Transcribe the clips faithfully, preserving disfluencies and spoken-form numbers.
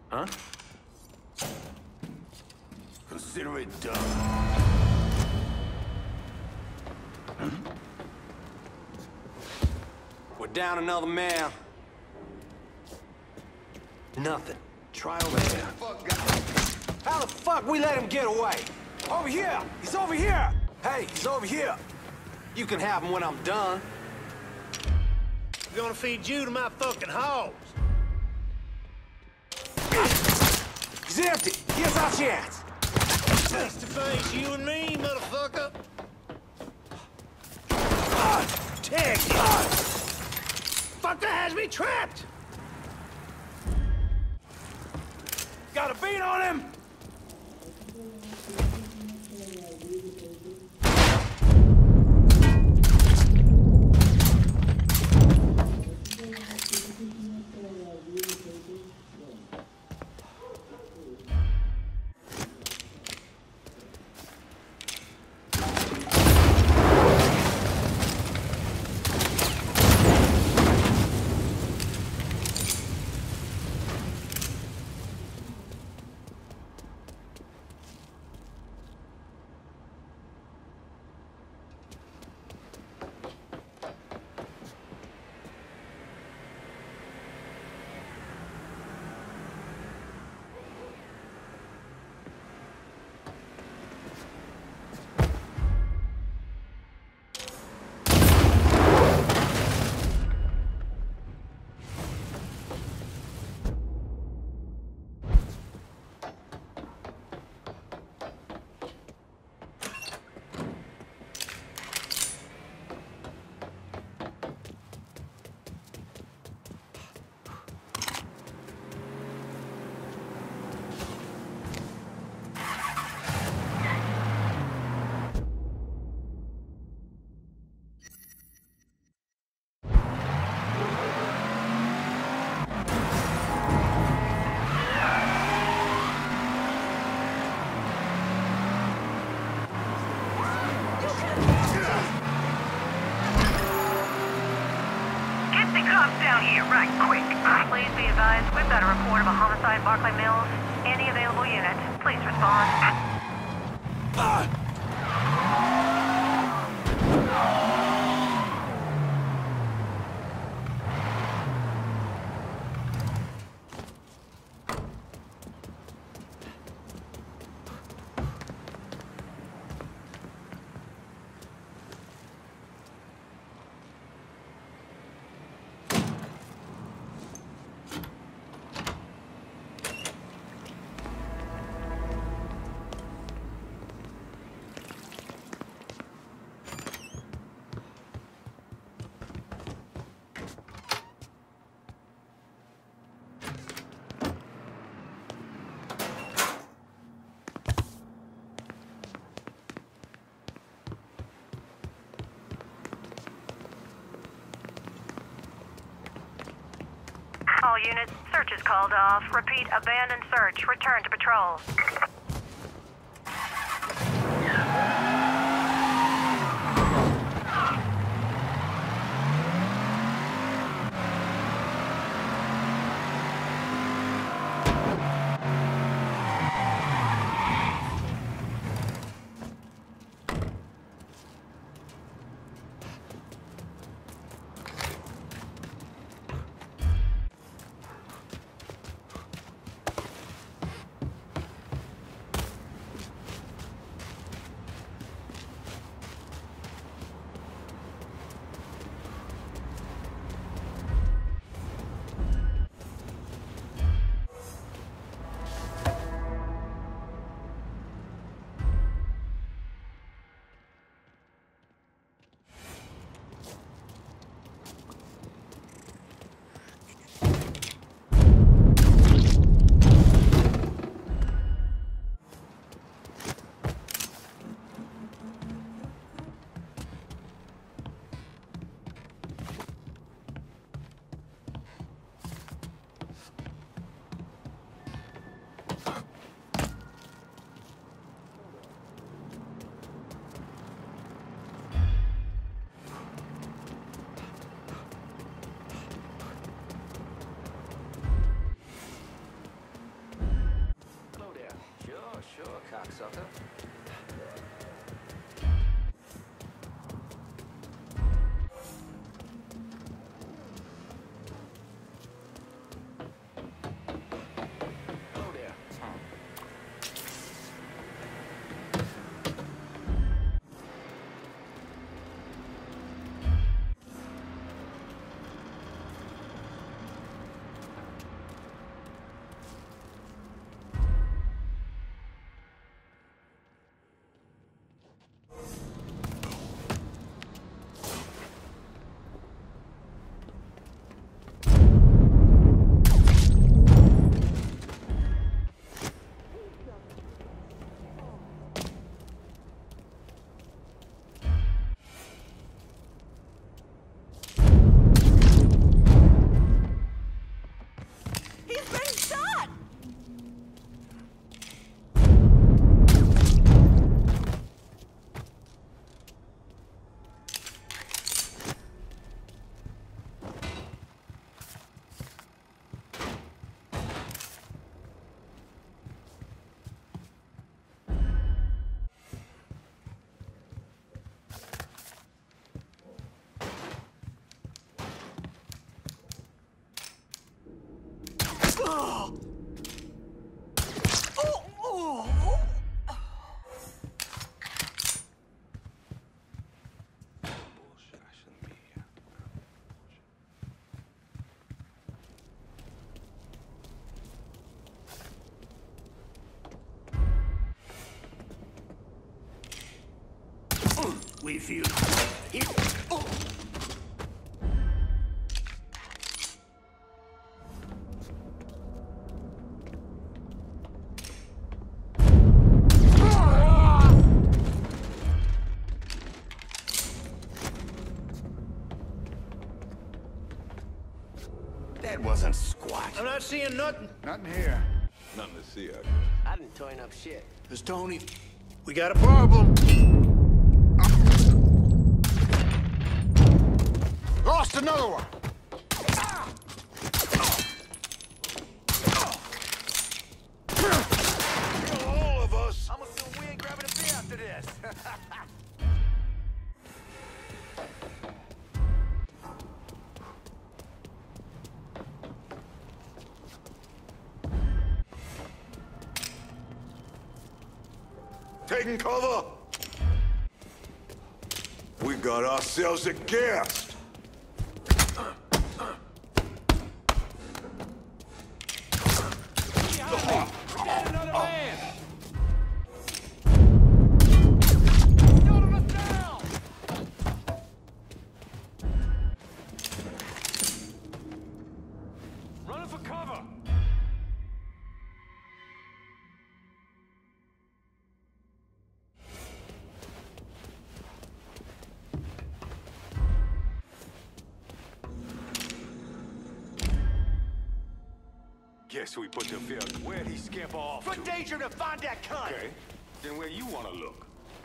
Huh? Consider it done. We're down another man. Nothing. Try over there. How the fuck we let him get away? Over here! He's over here! Hey, he's over here! You can have him when I'm done. I'm gonna feed you to my fucking hogs. He's empty! Here's our chance! Face to face, you and me, motherfucker. Take it! Fucker has me trapped! Got a beat on him! All units, search is called off. Repeat, abandoned search. Return to patrol. sucker. We feel here. Oh. That wasn't squat. I'm not seeing nothing. Nothing here. Nothing to see, I guess. I didn't turn up shit. There's Tony. We got a problem. Lost another one. Kill all of us. I'm assuming we ain't grabbing a beer after this. Taking cover. We got ourselves a guest. Guess we put the fear. Where'd he scamper off For to? danger to find that cunt. Okay, then where you wanna look?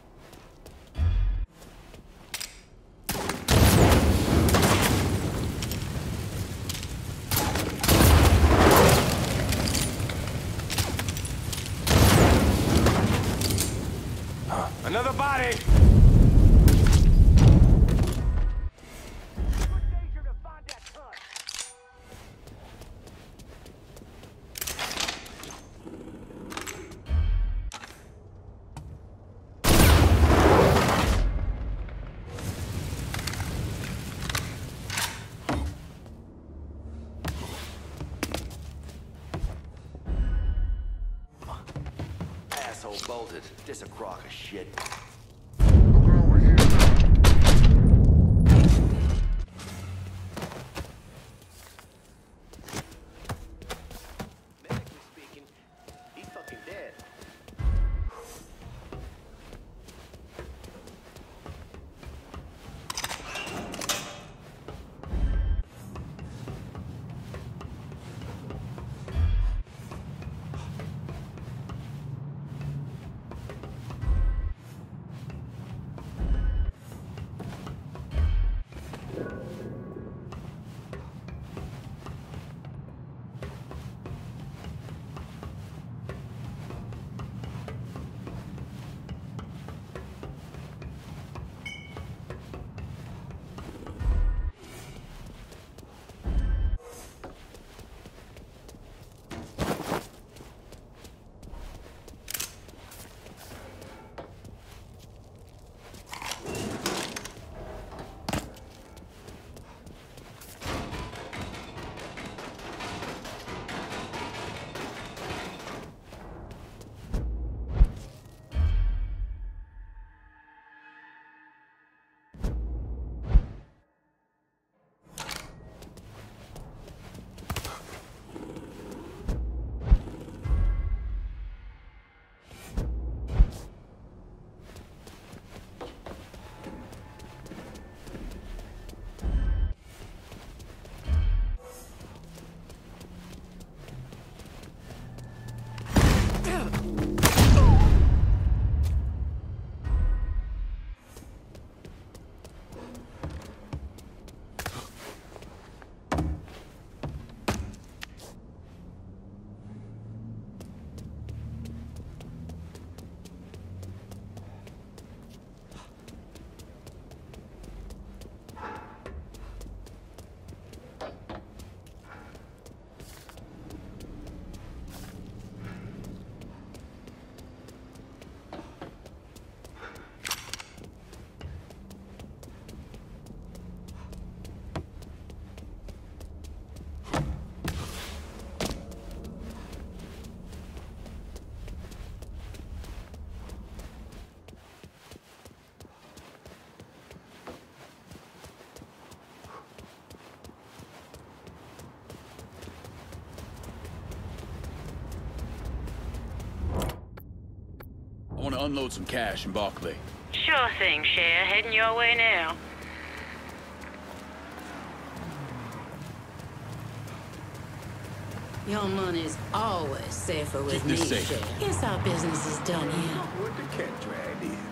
Another body! Asshole bolted. This a crock of shit. Looking over here. Medically speaking, he's fucking dead. to unload some cash in Barclay. Sure thing, Cher. Heading your way now. Your money's always safer with Keep me, this safe. Cher. Guess our business is done here. What the cat dragged in?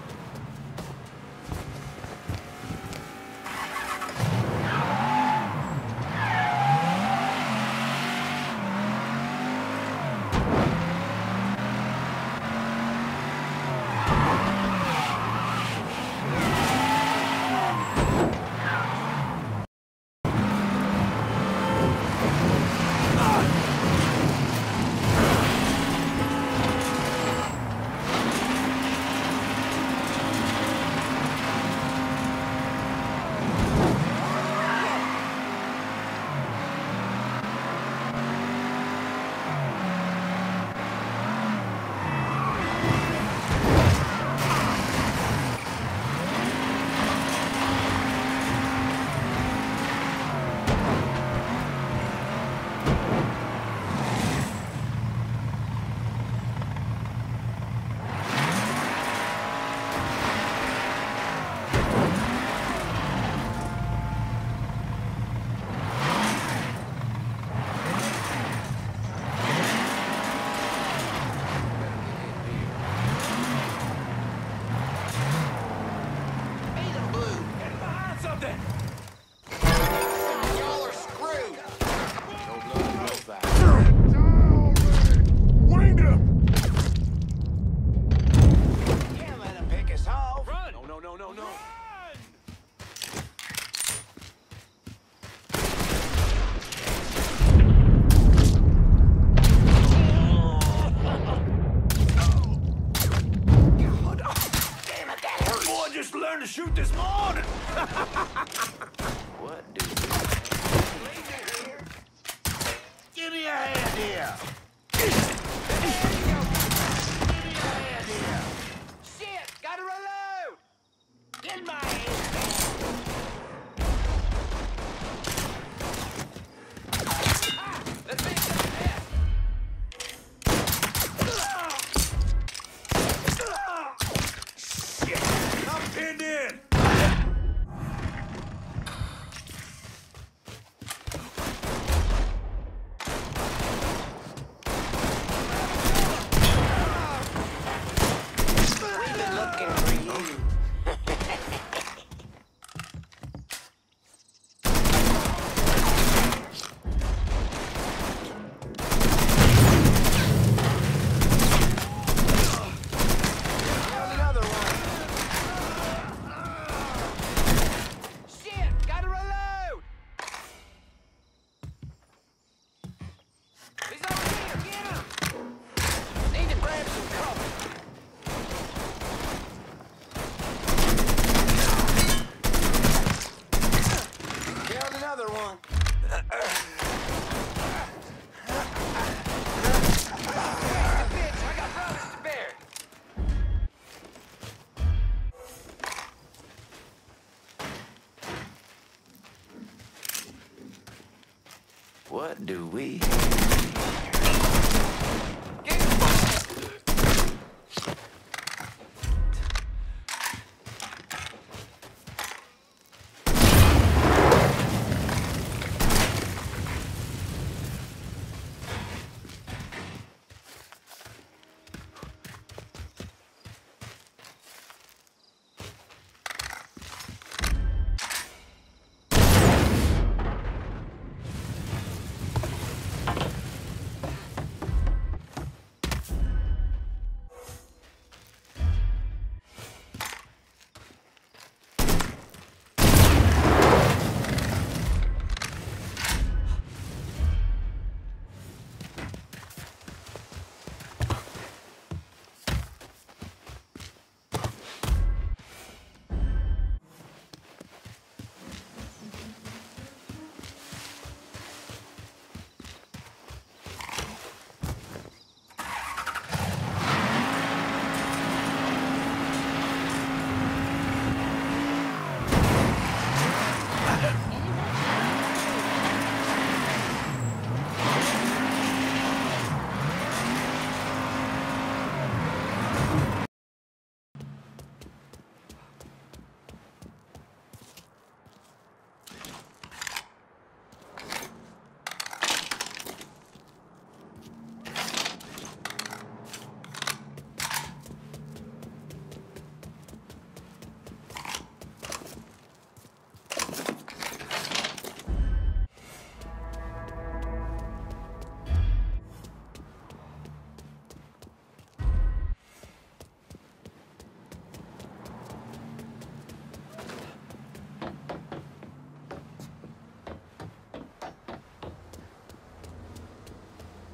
Shoot this morning! What do you here? Give me a hand here! Give me a hand here! Shit! Gotta reload! Get my hand ah, let's make some mess! Shit! I'm pinned in! What do we...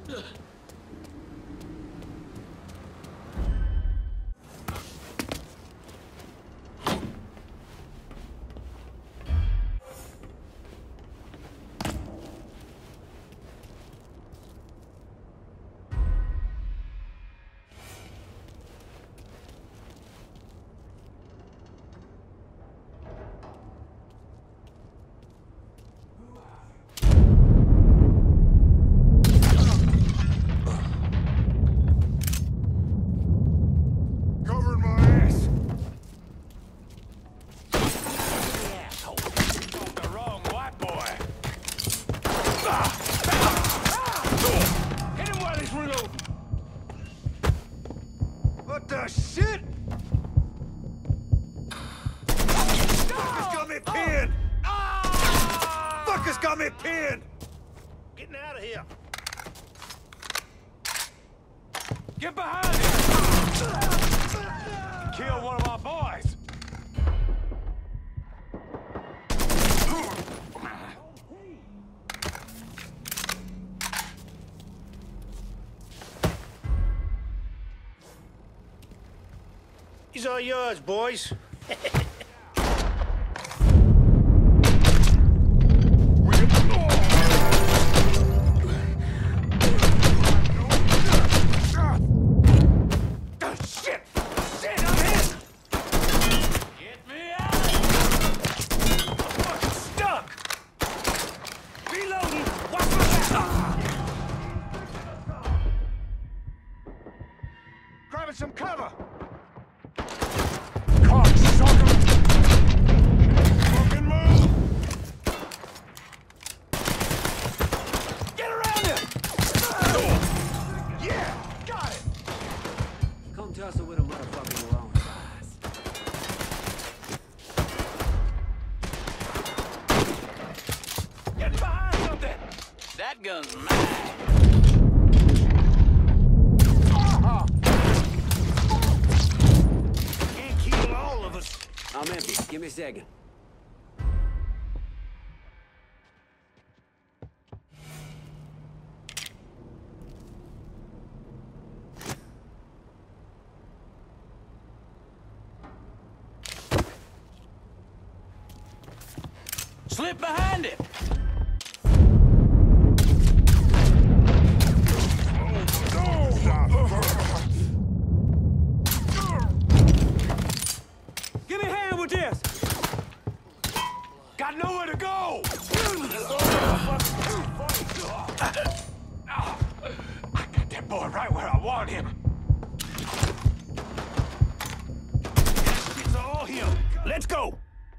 What the shit? Fuckers got me pinned! Fuckers got me pinned! Getting out of here! Get behind him! Kill one of our boys! These are yours, boys. Some cover! Fucking move! Get around him! Yeah! Got it! Come tussle with a motherfucker your own size. Get behind something! That gun's mine! I'm empty. Give me a second. Slip behind it! Give me a hand with this! Got nowhere to go! I got that boy right where I want him. It's all him. Let's go!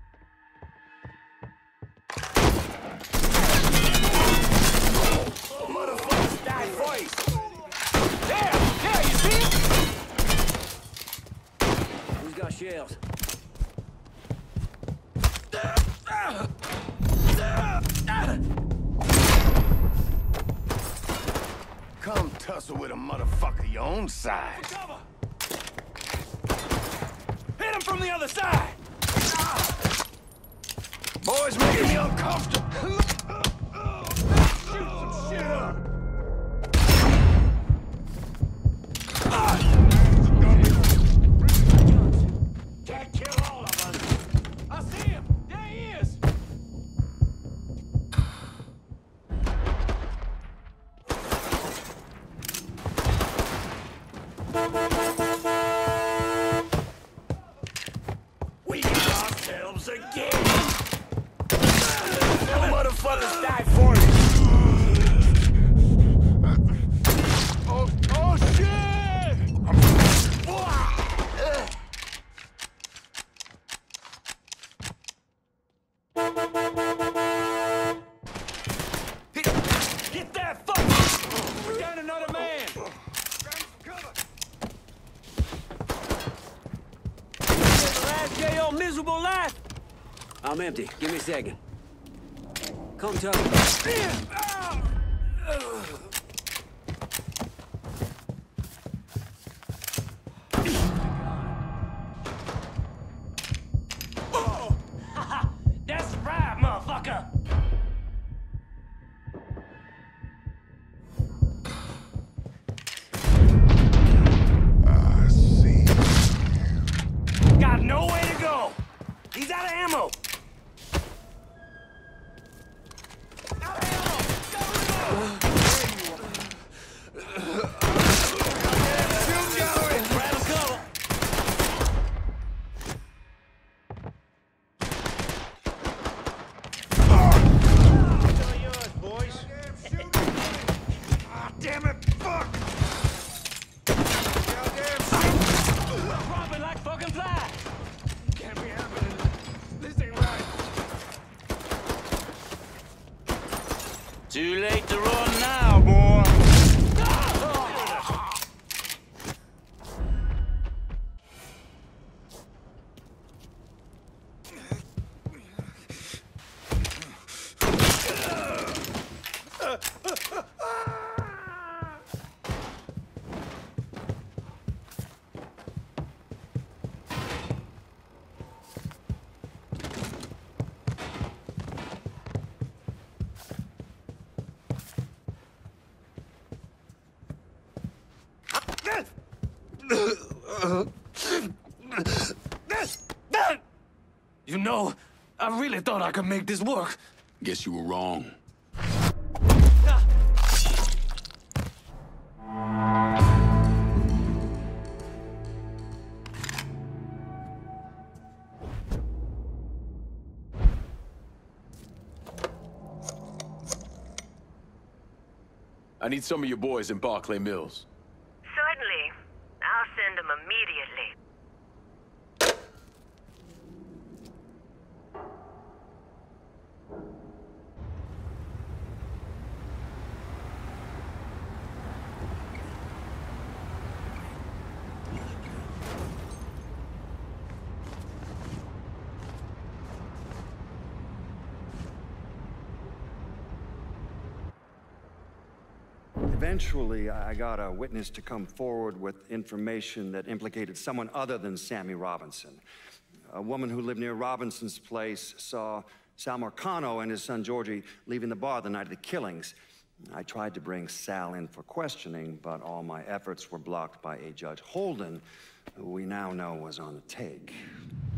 Oh, motherfuckers die first! There! There, you see it? Who's got shells? Come tussle with a motherfucker your own size. Cover! Hit him from the other side! Boys making me uncomfortable. Shoot some shit up! Can't kill all of us! I see him! There he is! We got ourselves again. No motherfuckers die for it. Oh, oh shit! Get that fucker! We got another man! The last day your miserable life! I'm empty. Give me a second. Come tussle. That's right, motherfucker! You know, I really thought I could make this work. Guess you were wrong. I need some of your boys in Barclay Mills. Certainly. I'll send them immediately. Eventually, I got a witness to come forward with information that implicated someone other than Sammy Robinson. A woman who lived near Robinson's place saw Sal Marcano and his son Georgie leaving the bar the night of the killings. I tried to bring Sal in for questioning, but all my efforts were blocked by a Judge Holden, who we now know was on the take.